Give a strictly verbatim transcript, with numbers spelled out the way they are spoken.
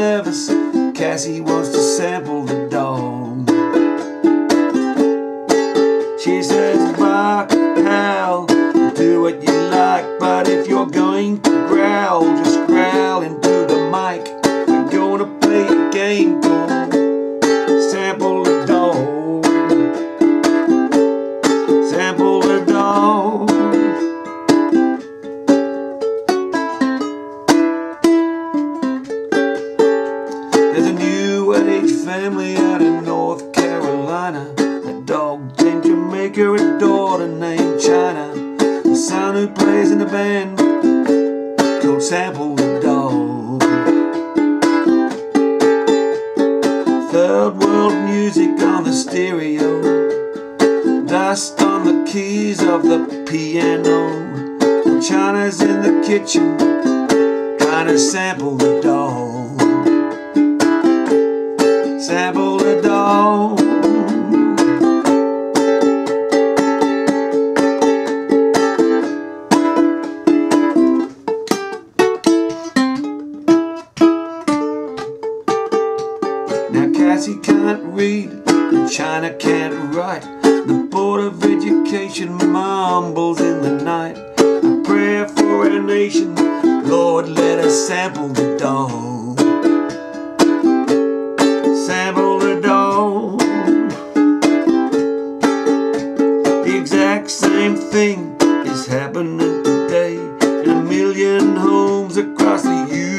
nervous. Cassie wants to sample the dog. She says, bark, howl, do what you like, but if you're going to growl, just growl into the mic. We're gonna play a game called Sample the Dog. Sample the dog. There's a new age family out in North Carolina. A dog named Jamaica, a daughter named China. The son who plays in the band called Sample the Dog. Third world music on the stereo, dust on the keys of the piano. China's in the kitchen trying to sample the dog. Sample the dog. Now Cassie can't read and China can't write. The Board of Education mumbles in the night. A prayer for our nation, Lord, let us sample the dog. Sample the dog. The exact same thing is happening today in a million homes across the U S